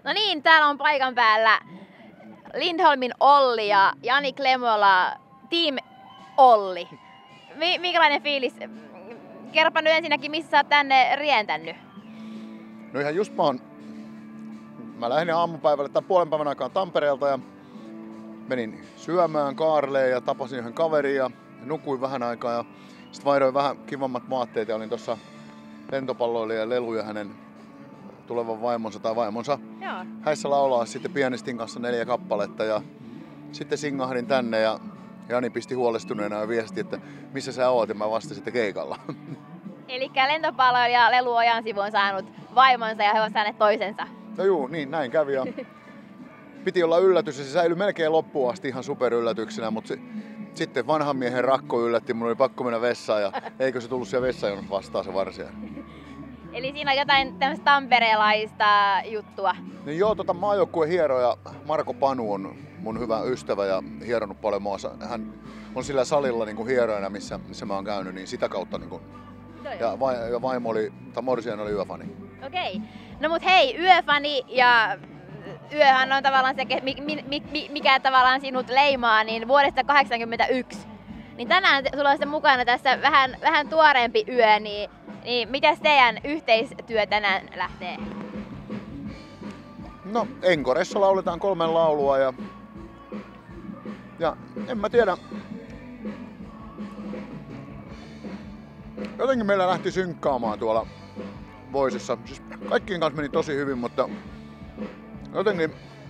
No niin, täällä on paikan päällä Lindholmin Olli ja Jani Klemola, Team Olli. Minkälainen fiilis? Kerropa nyt ensinnäkin, missä sä oot tänne rientänyt? No ihan just mä lähdin aamupäivällä tai puolen päivän aikaan Tampereelta ja menin syömään Kaarleen ja tapasin yhden kaverin ja nukuin vähän aikaa ja sitten vaihdoin vähän kivammat vaatteet ja olin tuossa lentopalloilija Lelu ja hänen tulevan vaimonsa Joo. häissä laulaa sitten pianistin kanssa 4 kappaletta ja sitten singahdin tänne ja Jani pisti huolestuneena ja viesti, että missä sä oot, ja mä vastasin, että keikalla. Elikkä lentopalloilija Lelu Ojansivu on saanut vaimonsa ja he ovat saaneet toisensa. No juu, niin näin kävi ja piti olla yllätys ja se säilyi melkein loppuun asti ihan superyllätyksenä, mutta sitten vanhan miehen rakko yllätti, mun oli pakko mennä vessaan ja eikö se tullut siellä vessajonossa vastaan se varsinainen. Eli siinä on jotain tämmöistä tamperelaista juttua. No joo, maajoukkueen hieroja Marko Panu on mun hyvä ystävä ja hieronut paljon mua. Hän on sillä salilla niin kuin hieroina, missä mä oon käynyt, niin sitä kautta niin kuin, ja vaimo oli, tai morsian oli yöfani. Okei. No mut hei, yöfani ja yöhän on tavallaan se, mikä tavallaan sinut leimaa, niin vuodesta 1981. Niin tänään sulla on sitten mukana tässä vähän tuoreempi yö, niin mitäs teidän yhteistyö tänään lähtee? No Enkoressa lauletaan 3 laulua ja en mä tiedä. Jotenkin meillä lähti synkkaamaan tuolla Voisessa. Siis kaikkien kanssa meni tosi hyvin, mutta jotenkin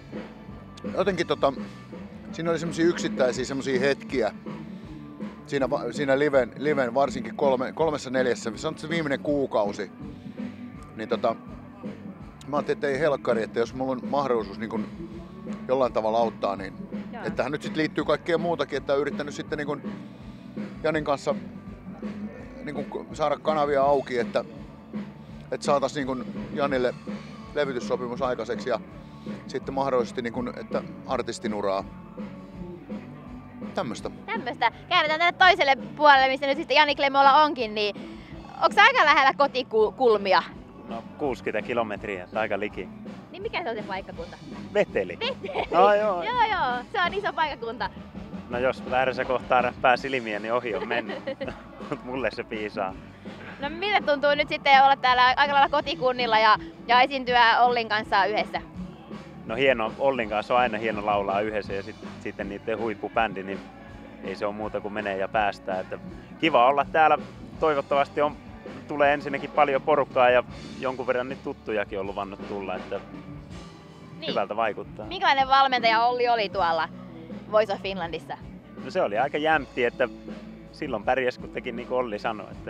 siinä oli semmosia yksittäisiä semmosia hetkiä. Siinä liven varsinkin 3-4, se on se viimeinen kuukausi. Niin mä ajattelin, että ei helkkari, että jos mulla on mahdollisuus niin kun jollain tavalla auttaa, niin että hän nyt sit liittyy kaikkeen muutakin, että on yrittänyt sitten niin kun Janin kanssa niin kun saada kanavia auki, että saataisiin niin kun Janille levytyssopimus aikaiseksi ja sitten mahdollisesti niin kun, että artistin uraa. Tämmöstä. Käännetään tänne toiselle puolelle, missä nyt sitten Jani Klemola onkin, niin onko se aika lähellä kotikulmia? No 60 kilometriä, aika liki. Niin mikä se on se paikkakunta? Veteli. No, joo, se on iso paikkakunta. No jos väärässä kohtaa pää silmiä, niin ohi on mennyt. Mut mulle se piisaa. No miltä tuntuu nyt sitten olla täällä aika lailla kotikunnilla ja esiintyä Ollin kanssa yhdessä? No hieno, Ollin kanssa on aina hieno laulaa yhdessä ja sitten niiden huippubändi, niin ei se ole muuta kuin menee ja päästää. Että kiva olla täällä. Toivottavasti tulee ensinnäkin paljon porukkaa ja jonkun verran nyt tuttujakin on luvannut tulla, että niin. Hyvältä vaikuttaa. Minkälainen valmentaja Olli oli tuolla Voice of Finlandissa? No se oli aika jämpti, että silloin pärjäs kun teki niin kuin Olli sanoi. Että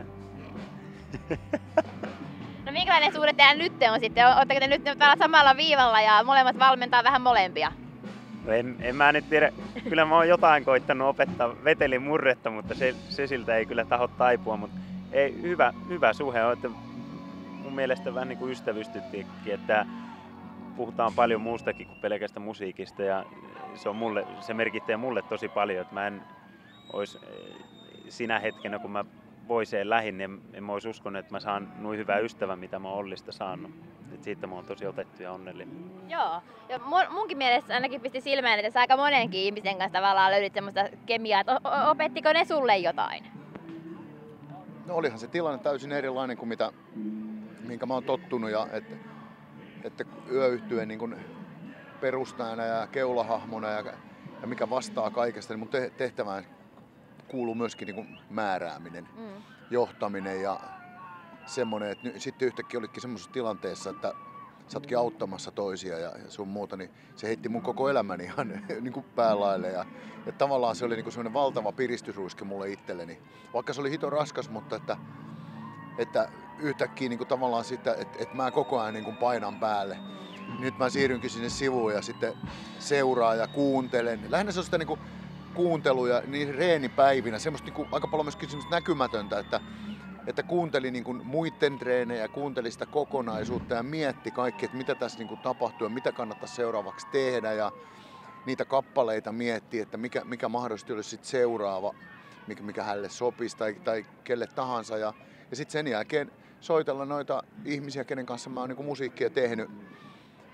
No minkälainen suhde teidän nyt on sitten? Oletteko te nyt täällä samalla viivalla ja molemmat valmentaa vähän molempia? No en mä nyt tiedä. Kyllä mä oon jotain koittanut opettaa Vetelin murretta, mutta se siltä ei kyllä taho taipua. Mutta ei, hyvä suhe on, että mun mielestä vähän niin kuin ystävystyttiinkin, että puhutaan paljon muustakin kuin pelkästä musiikista ja se merkitsee mulle tosi paljon, että mä en olisi sinä hetkenä kun mä Voiseen lähin, niin en mä olisi uskonut, että mä saan noin hyvää ystävää, mitä mä oon Ollista saanut. Et siitä mä oon tosi otettu ja onnellinen. Joo, ja munkin mielestä ainakin pisti silmään, että sä aika monenkin ihmisen kanssa tavallaan löydit semmoista kemiaa, että opettiko ne sulle jotain? No olihan se tilanne täysin erilainen kuin minkä mä oon tottunut ja että yöyhtyeen niin kuin perustajana ja keulahahmona ja mikä vastaa kaikesta, niin mun tehtävään kuuluu myöskin niin kuin määrääminen, johtaminen ja semmoinen, että sitten yhtäkkiä olitkin semmoisessa tilanteessa, että sä ootkin auttamassa toisia ja sun muuta, niin se heitti mun koko elämäni ihan niin kuin päälaille ja tavallaan se oli niin kuin semmoinen valtava piristysruiske mulle itselleni. Vaikka se oli hito raskas, mutta että yhtäkkiä niin kuin tavallaan sitä, että mä koko ajan niin kuin painan päälle. Nyt mä siirrynkin sinne sivuun ja sitten seuraan ja kuuntelen. Lähinnä se on sitä niin kuin kuunteluja niin reenipäivinä, semmoista niin kuin aika paljon myöskin semmoista näkymätöntä, että kuunteli niin kuin muiden treenejä, kuunteli sitä kokonaisuutta ja mietti kaikki, että mitä tässä niin kuin tapahtuu ja mitä kannattaisi seuraavaksi tehdä ja niitä kappaleita mietti, että mikä mahdollisesti olisi sit seuraava, mikä hänelle sopisi tai kelle tahansa ja sitten sen jälkeen soitella noita ihmisiä, kenen kanssa mä oon niin kuin musiikkia tehnyt.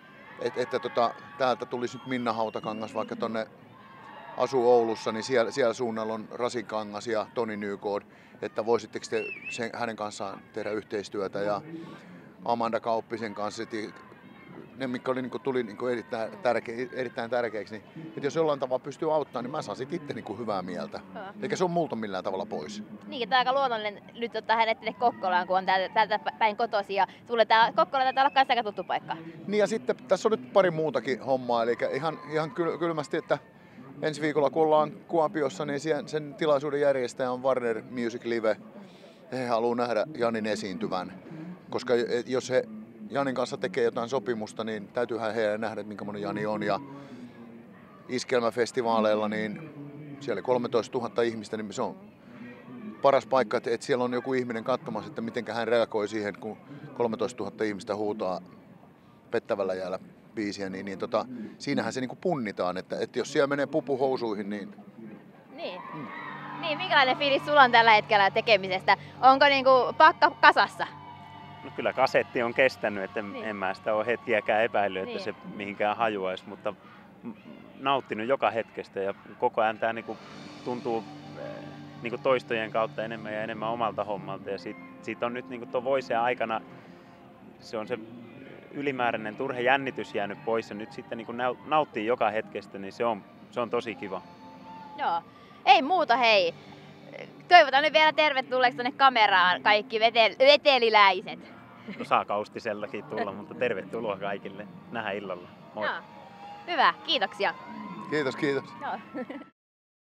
että täältä tulisi nyt Minna Hautakangas vaikka tonne asuu Oulussa, niin siellä suunnalla on Rasikangas ja Toni Nykod, että voisitteko te hänen kanssaan tehdä yhteistyötä ja Amanda Kauppisen kanssa, ne mikä tuli erittäin tärkeäksi, niin että jos jollain tavalla pystyy auttamaan, niin mä saan siitä itse hyvää mieltä. Eikä se ole multa millään tavalla pois. Niin, tämä on aika luonnollinen nyt ottaa hänet tänne Kokkolaan, kun on täältä päin kotoisin. Ja sulle tää Kokkola taitaa olla myös aika tuttu paikka. Niin ja sitten tässä on nyt pari muutakin hommaa, eli ihan kylmästi, että ensi viikolla kun ollaan Kuopiossa, niin sen tilaisuuden järjestäjä on Warner Music Live. He haluaa nähdä Janin esiintyvän, koska jos he Janin kanssa tekee jotain sopimusta, niin täytyyhän heidän nähdä, että minkä monen Jani on. Ja Iskelmäfestivaaleilla, niin siellä oli 13 000 ihmistä, niin se on paras paikka, että siellä on joku ihminen katsomassa, että miten hän reagoi siihen, kun 13 000 ihmistä huutaa pettävällä jäällä biisiä, niin siinähän se punnitaan, että jos siellä menee pupu housuihin, niin... Niin, minkälainen fiilis sulla on tällä hetkellä tekemisestä? Onko pakka kasassa? No kyllä kasetti on kestänyt, että en mä sitä ole hetkiäkään epäillyt, että se mihinkään hajuaisi, mutta nauttinut joka hetkestä ja koko ajan tämä tuntuu toistojen kautta enemmän ja enemmän omalta hommalta ja siitä on nyt tuon Voicen aikana se on se ylimääräinen turha jännitys jäänyt pois ja nyt sitten nauttii joka hetkestä, niin se on tosi kiva. Joo, ei muuta hei. Toivotan nyt vielä tervetulleeksi tuonne kameraan kaikki veteliläiset. No, saa Kaustiseltakin tulla, mutta tervetuloa kaikille. Nähdään illalla. Moi. Joo. Hyvä, kiitoksia. Kiitos. Joo.